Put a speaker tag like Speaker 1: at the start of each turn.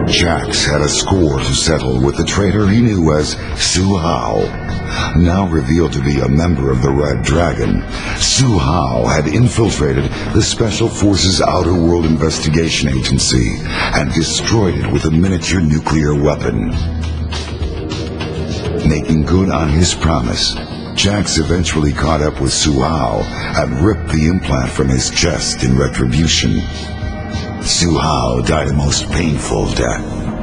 Speaker 1: Jax had a score to settle with the traitor he knew as Su Hao. Now revealed to be a member of the Red Dragon, Su Hao had infiltrated the Special Forces Outer World Investigation Agency and destroyed it with a miniature nuclear weapon. Making good on his promise, Jax eventually caught up with Su Hao and ripped the implant from his chest in retribution. Su Hao died a most painful death.